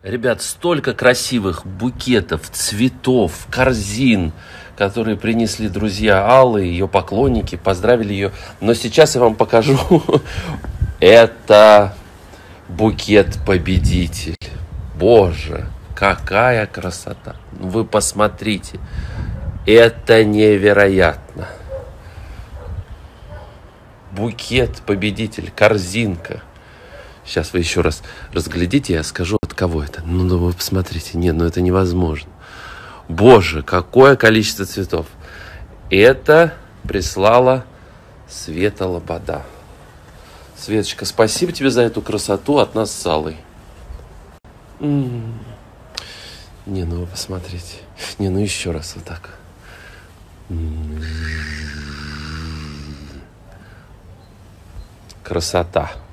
Ребят, столько красивых букетов, цветов, корзин, которые принесли друзья Аллы, ее поклонники, поздравили ее. Но сейчас я вам покажу. Это букет-победитель. Боже, какая красота. Вы посмотрите. Это невероятно. Букет-победитель, корзинка. Сейчас вы еще раз разглядите, я скажу, от кого это. Ну, вы посмотрите. Нет, ну это невозможно. Боже, какое количество цветов. Это прислала Света Лобода. Светочка, спасибо тебе за эту красоту от нас с Аллой. Не, ну вы посмотрите. Не, ну еще раз вот так. Красота.